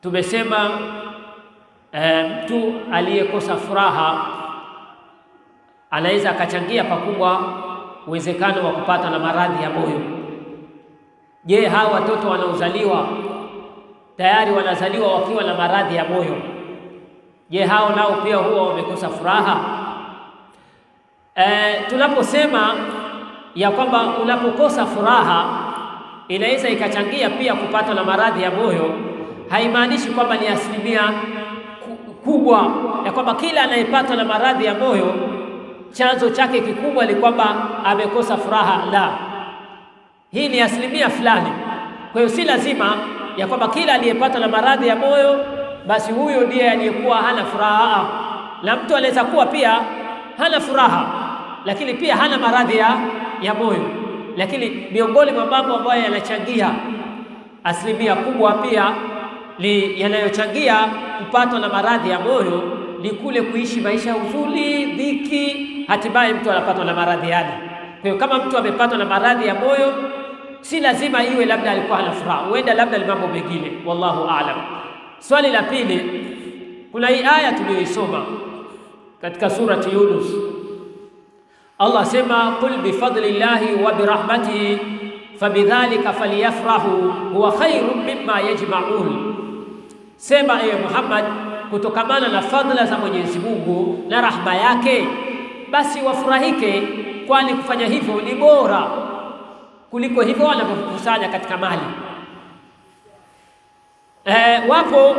tumesema mtu aliyekosa furaha anaweza akachangia pakubwa uwezekano wa kupata na maradhi ya moyo. Je, hawa watoto wanaozaliwa tayari wanazaliwa wakiwa na maradhi ya moyo, je, hao nao pia huwa wamekosa furaha? Tunaposema ya kwamba unapokosa furaha inaweza ikachangia pia kupata na maradhi ya moyo, haimaanishi kwamba ni asilimia kubwa ya kwamba kila anayepata na maradhi ya moyo chanzo chake kikubwa ni kwamba amekosa furaha. La, hii ni asilimia fulani. Kwa hiyo si lazima ya kwamba kila aliyepata na maradhi ya moyo basi huyo ndiye aliyekuwa hana furaha. Na mtu anaweza kuwa pia hana furaha lakini pia hana maradhi ya moyo. Lakini miongoni mwa mambo ambayo yanachangia asilimia kubwa pia yanayochangia kupatwa na maradhi ya moyo ni kule kuishi maisha ya huzuni, dhiki, hatimaye mtu anapatwa na maradhi yale. Kwa hiyo kama mtu amepatwa na maradhi ya moyo, si lazima iwe labda alikuwa hana furaha, huenda labda ni mambo mengine, wallahu aalam. Swali la pili, kuna hii aya tuliyoisoma katika surati Yunus. Allah sema qul bifadlillahi wa birahmatihi fabidhalika falyafrahu huwa khairun mimma yajma'un. Sema ewe Muhammad, kutokamana na fadhila za Mwenyezi Mungu na rahma yake basi wafurahike, kwani kufanya hivyo ni bora kuliko hivyo wanavyokusanya katika mali. Wapo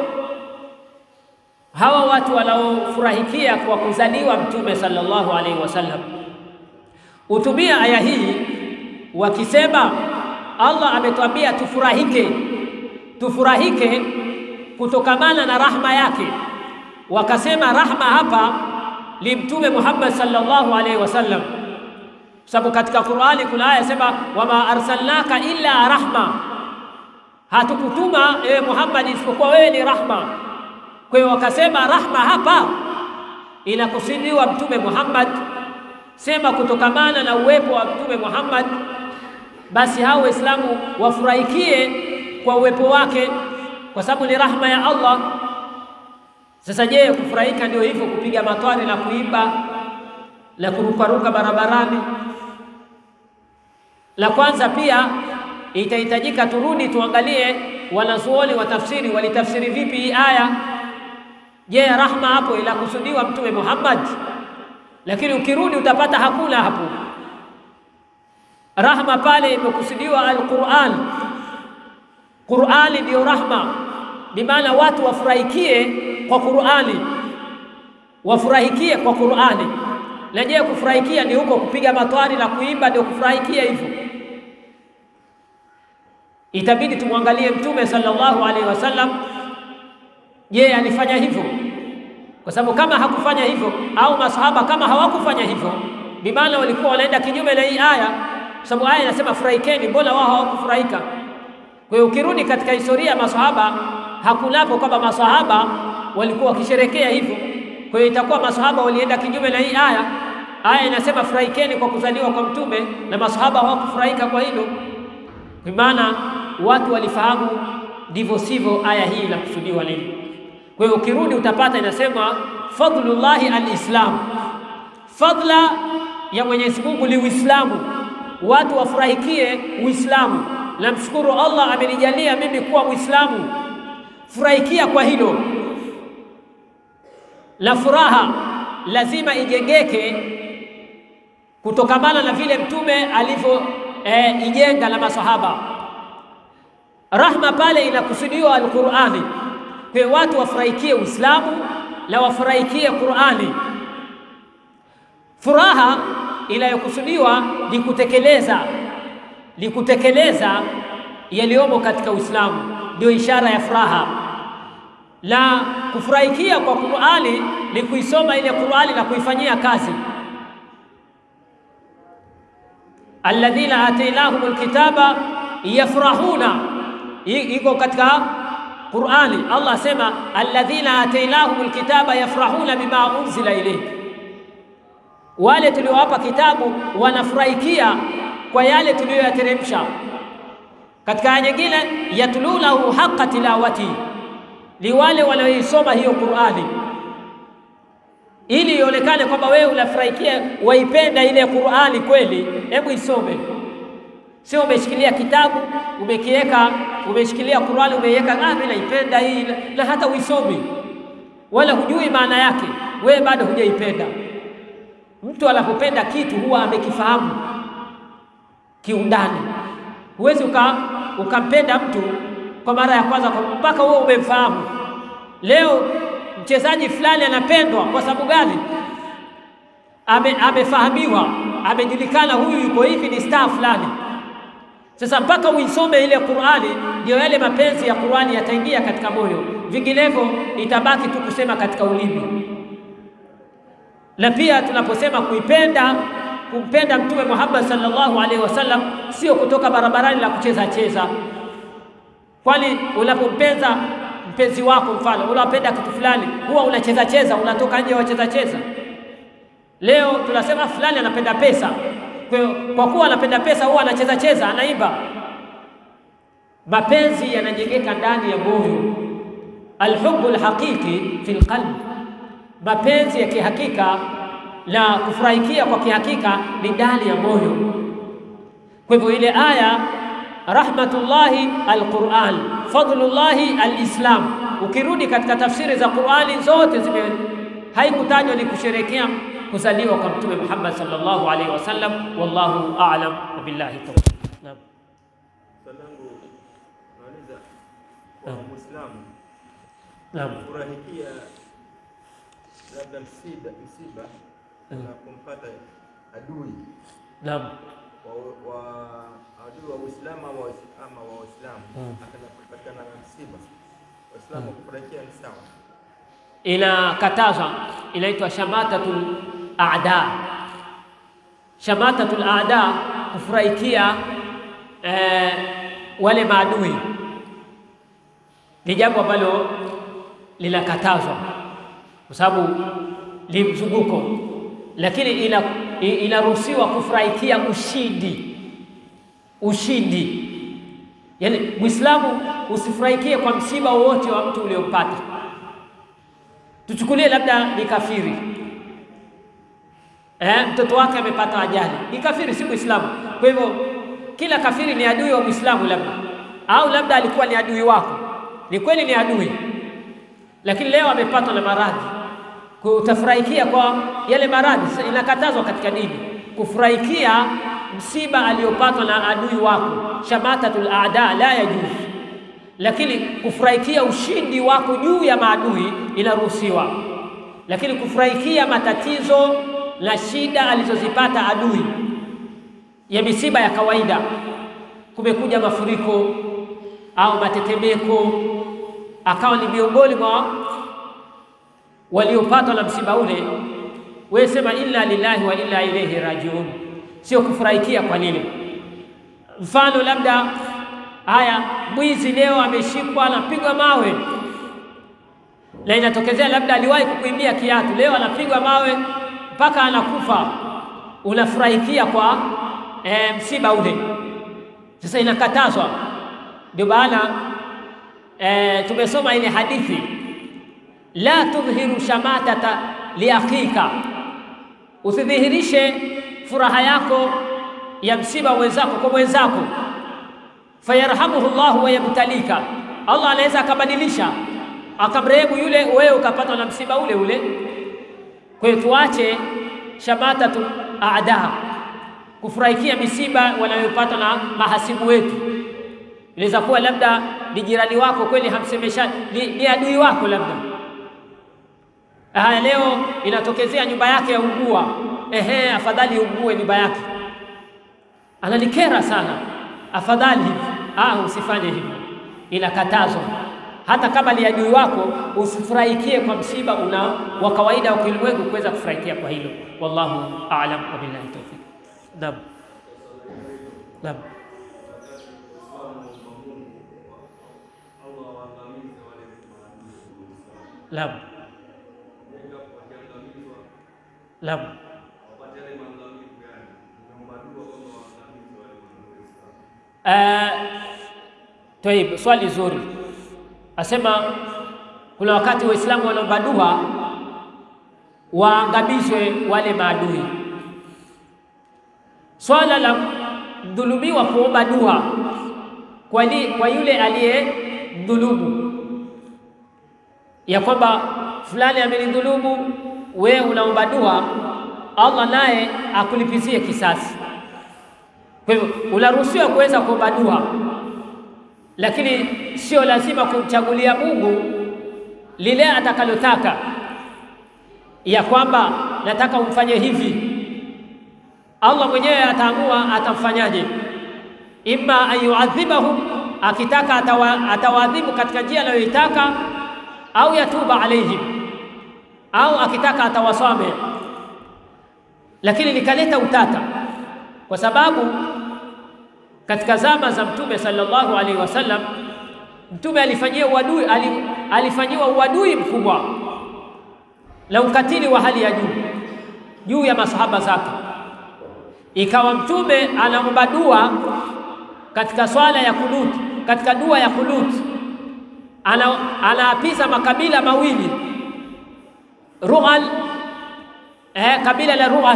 hawa watu wanaofurahikia kwa kuzaliwa Mtume sallallahu alaihi wasallam, utumia aya hii wakisema Allah ametuambia tufurahike kutokamana na rahma yake. Wakasema rahma hapa ni Mtume Muhammad sallallahu alaihi wasallam, sababu katika Qur'ani kuna aya sema wama arsalnaka illa rahma, hatukutuma ewe Muhammad isipokuwa wewe ni rahma. Kwa hiyo wakasema rahma hapa inakusudiwa Mtume Muhammad. Sema kutokamana na uwepo wa Mtume Muhammad basi hao Waislamu wafurahikie kwa uwepo wake, kwa sababu ni rahma ya Allah. Sasa je, kufurahika ndio hivyo kupiga matwari na kuimba na kurukaruka barabarani? La kwanza pia itahitajika turudi tuangalie wanazuoni wa tafsiri walitafsiri vipi hii aya. Je, rahma hapo ilakusudiwa Mtume Muhammad? Lakini ukirudi utapata hakuna hapo. Rahma pale imekusudiwa al-Qur'an. Qur'ani ndio rahma, bimaana watu wafurahikie kwa Qur'ani, wafurahikie kwa Qur'ani. Na je, kufurahikia ni huko kupiga matwari na kuimba ndio kufurahikia hivyo? Itabidi tumwangalie Mtume sallallahu alaihi wasallam, je, alifanya hivyo? Kwa sababu kama hakufanya hivyo au masahaba kama hawakufanya hivyo, bimaana walikuwa wanaenda kinyume na hii aya, kwa sababu aya inasema furahikeni, mbona wao hawakufurahika? Kwa hiyo ukirudi katika historia ya masahaba hakunapo kwamba masahaba walikuwa wakisherekea hivyo. Kwa hiyo itakuwa masahaba walienda kinyume na hii aya. Aya inasema furahikeni kwa kuzaliwa kwa Mtume na masahaba hawakufurahika kwa hilo. Kwa maana watu walifahamu ndivyo sivyo aya hii inakusudiwa nini. Kwa hiyo ukirudi utapata inasema fadlullahi al-Islam, fadla ya Mwenyezi Mungu ni Uislamu, watu wafurahikie Uislamu. Na mshukuru Allah amenijalia mimi kuwa Muislamu, furahikia kwa hilo. La furaha lazima ijengeke kutokamana na vile Mtume alivyo ijenga na masahaba. Rahma pale inakusudiwa al-Qur'ani, kwa watu wafurahikie Uislamu na wafurahikie Qur'ani. Furaha inayokusudiwa ni kutekeleza yaliyomo katika Uislamu, ndio ishara ya furaha. Na kufurahikia kwa Qur'ani ni kuisoma ile Qur'ani na kuifanyia kazi. Alladhina atainahumul kitaba yafrahuna, iko katika Qur'ani. Allah sema alladhina atainahumul kitaba yafrahuna bima unzila ilayhi, wale tuliowapa kitabu wanafurahikia kwa yale tuliyoyateremsha. Katika aya nyingine yatlunahu haqqa tilawati, ni wale wanaoisoma hiyo Qur'ani, ili ionekane kwamba wewe unafurahikia, waipenda ile Qur'ani kweli. Hebu isome, sio umeshikilia kitabu umekiweka, umeshikilia Qur'ani umeiweka, mimi naipenda hii, na hata uisomi wala hujui maana yake, wewe bado hujaipenda. Mtu anapopenda kitu huwa amekifahamu kiundani. Huwezi ukampenda mtu kwa mara ya kwanza mpaka wewe umemfahamu. Leo mchezaji fulani anapendwa kwa sababu gani? Amefahamiwa, amejulikana, huyu yuko hivi, ni star fulani. Sasa mpaka uisome ile Qur'ani ndio yale mapenzi ya Qur'ani yataingia katika moyo, vinginevyo itabaki tu kusema katika ulimi. Na pia tunaposema kumpenda Mtume Muhammad sallallahu alaihi wasallam, sio kutoka barabarani la kucheza cheza. Kwani unapompenda mpenzi wako, mfano unapenda kitu fulani, huwa unacheza cheza, unatoka nje wacheza cheza. Leo tunasema fulani anapenda pesa, kwa kuwa anapenda pesa huwa anacheza cheza, anaimba. Mapenzi yanajengeka ndani ya moyo. Alhubbu alhaqiqi fil qalbi, mapenzi ya kihakika na kufurahikia kwa kihakika ni ndani ya moyo. Kwa hivyo ile aya rahmatullahi alquran, fadlullahi alislam, ukirudi katika tafsiri za Qur'ani zote haikutajwa ni kusherekea kuzaliwa kwa Mtume Muhammad sallallahu alaihi wasallam. Wallahu a'lam wa billahi tawfiq. Naam. Salangu nauliza kwa Muislamu. Naam. Furahikia labda msiba na kumpata adui. Naam. wa adui wa Uislamu ama wa Waislamu akapatikana na msiba, Waislamu kufurahia ni sawa? Inakatazwa, inaitwa shamatatul a'da. Shamatatul a'da, kufurahikia wale maadui, ni jambo ambalo linakatazwa kwa sababu ni mzunguko, lakini inaruhusiwa kufurahikia ushindi. Yani Muislamu usifurahikie kwa msiba wote wa mtu uliompata. Tuchukulie labda ni kafiri, mtoto wake amepata ajali, ni kafiri, si Muislamu. Kwa hivyo kila kafiri ni adui wa Muislamu labda, au labda alikuwa ni adui wako, ni kweli ni adui, lakini leo amepatwa na maradhi, utafurahikia kwa yale maradhi. Inakatazwa katika dini kufurahikia msiba aliyopatwa na adui wako, shamatatul a'da la yajuz. Lakini kufurahikia ushindi wako juu ya maadui inaruhusiwa, lakini kufurahikia matatizo na shida alizozipata adui ya misiba ya kawaida, kumekuja mafuriko au matetemeko, akawa ni miongoni mwa waliopatwa na msiba ule, wewe sema inna lillahi wa inna ilaihi rajiun, sio kufurahikia kwa nini. Mfano labda haya, mwizi leo ameshikwa anapigwa mawe, na inatokezea labda aliwahi kukuibia kiatu, leo anapigwa mawe mpaka anakufa, unafurahikia kwa msiba ule. Sasa inakatazwa. Ndio maana tumesoma ile hadithi, la tudhihiru shamatata liakhika, usidhihirishe furaha yako ya msiba mwenzako kwa mwenzako, fayarhamuhu Allah wa yabtalika, Allah anaweza akabadilisha akamrehemu yule, wewe ukapatwa na msiba ule ule. Kwa hiyo tuache shamatatu a'da, kufurahikia misiba wanayopata na mahasibu wetu. Inaweza kuwa labda ni jirani wako kweli, hamsemesha, ni adui wako labda. Leo inatokezea nyumba yake ya ugua, afadhali ugue nyumba yake, ananikera sana, afadhali usifanye hivyo. Inakatazwa. Hata kama ni adui wako, usifurahikie kwa msiba wa kawaida wa kilimwengu kuweza kufurahikia kwa hilo. Wallahu a'lam wa billahi tawfiq. Naam. Naam. Naam. Naam. Swali zuri. Asema kuna wakati Waislamu wanaomba dua waangamizwe wale maadui. Swala la dhulumiwa kuomba dua kwa yule aliyedhulumu, ya kwamba fulani amenidhulumu, wewe unaomba dua Allah naye akulipizie kisasi. Kwa hivyo unaruhusiwa kuweza kuomba dua, lakini sio lazima kumchagulia Mungu lile atakalotaka, ya kwamba nataka umfanye hivi. Allah mwenyewe ataamua atamfanyaje. Imma ayuadhibahum, akitaka atawadhibu katika njia anayoitaka, au yatuba alaihim, au akitaka atawasame. Lakini likaleta utata, kwa sababu katika zama za Mtume sallallahu alaihi wasallam, Mtume alifanyiwa uadui mkubwa la ukatili wa hali ya juu ya masahaba zake. Ikawa Mtume anaomba dua katika swala ya kunut, katika dua ya kunut anaapiza makabila mawili, Rughal, kabila la Rughal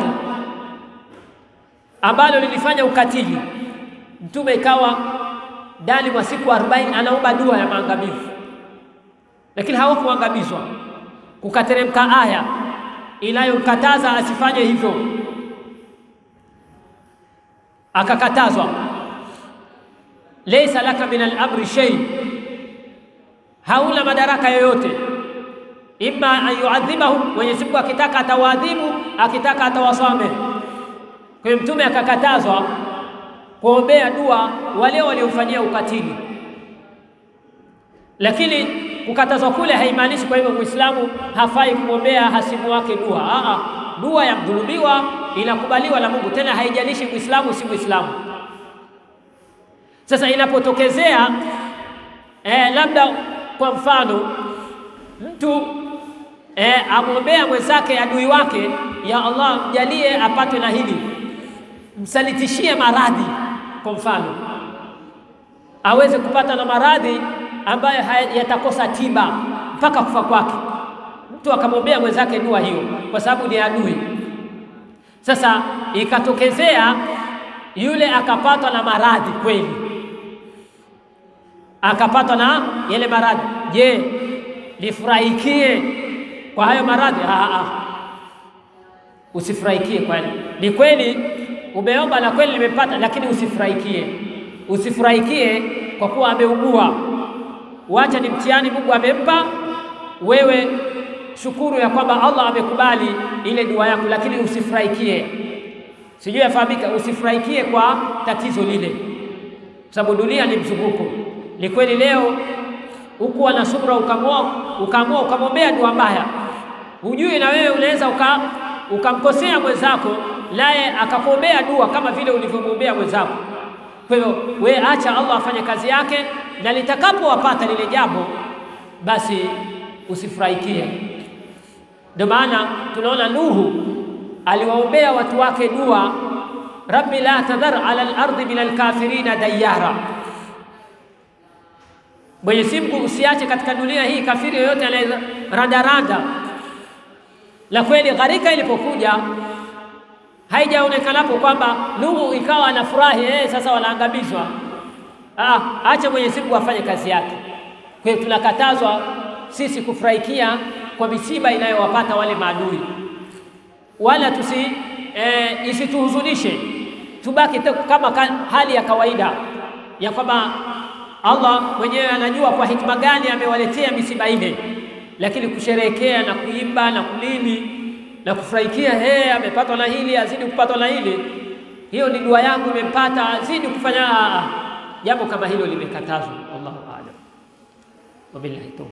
ambalo lilifanya ukatili. Mtume ikawa ndani mwa siku 40 anaomba dua ya maangamivu, lakini hawakuangamizwa. Kukateremka aya inayomkataza asifanye hivyo, akakatazwa, laysa laka min al-amri shay, hauna madaraka yoyote. Imma an yuadhibahum, Mwenyezi Mungu akitaka atawaadhibu, akitaka atawasame. Kwa hiyo Mtume akakatazwa kuombea dua wale waliofanyia ukatili. Lakini kukatazwa kule haimaanishi kwa hivyo Muislamu hafai kumwombea hasimu wake dua. Dua ya mdhulumiwa inakubaliwa na Mungu, tena haijalishi Muislamu si Muislamu. Sasa inapotokezea labda kwa mfano mtu amwombea mwenzake adui wake, ya Allah mjalie apatwe na hili, msalitishie maradhi, kwa mfano aweze kupata na maradhi ambayo yatakosa tiba mpaka kufa kwake. Mtu akamwombea mwenzake dua hiyo kwa sababu ni adui. Sasa ikatokezea yule akapatwa na maradhi kweli, akapatwa na yale maradhi, je, lifurahikie kwa hayo maradhi? Usifurahikie. Kweli ni kweli umeomba na kweli limepata, lakini usifurahikie kwa kuwa ameugua. Wacha ni mtihani Mungu amempa wewe, shukuru ya kwamba Allah amekubali ile dua yako, lakini usifurahikie. Sijui yafahamika, usifurahikie kwa tatizo lile, sababu dunia ni mzunguko. Ni kweli leo ukuwa na subra ukaamua ukamwombea dua mbaya, hujui na wewe unaweza ukamkosea mwenzako, naye akakuombea dua kama vile ulivyomwombea mwenzako. Kwa hivyo wewe acha Allah afanye kazi yake, na litakapowapata lile jambo basi usifurahikie. Ndio maana tunaona Nuhu aliwaombea watu wake dua, Rabbi la tadhar ala al-ardi min al-kafirina dayara, Mwenyezi Mungu usiache katika dunia hii kafiri yoyote anayerandaranda. La kweli gharika ilipokuja haijaonekanapo kwamba Nuhu ikawa anafurahi sasa wanaangamizwa. Acha Mwenyezi Mungu afanye kazi yake. Kwa hiyo tunakatazwa sisi kufurahikia kwa misiba inayowapata wale maadui, wala isituhuzunishe. Tubaki kama hali ya kawaida ya kwamba Allah mwenyewe anajua kwa hikma gani amewaletea misiba ile, lakini kusherehekea na kuimba na kulili na kufurahikia, amepatwa na hili azidi kupatwa na hili, hiyo ni dua yangu imempata azidi kufanya jambo kama hilo limekatazwa. Allahu a'lam. Wabillahi tawfiq.